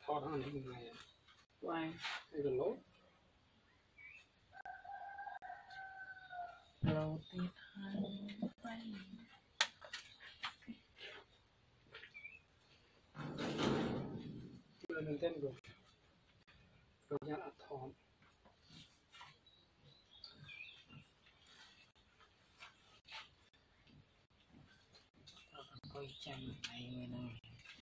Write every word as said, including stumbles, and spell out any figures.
thọ đó này ngày Quay cái lỗ lâu tiết hai bay lên tên rồi rồi nhá thọ coi chăm này người nào